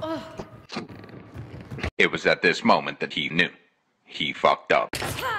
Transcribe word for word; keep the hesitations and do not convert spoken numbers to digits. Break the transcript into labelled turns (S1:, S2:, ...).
S1: It was at this moment that he knew. He fucked up.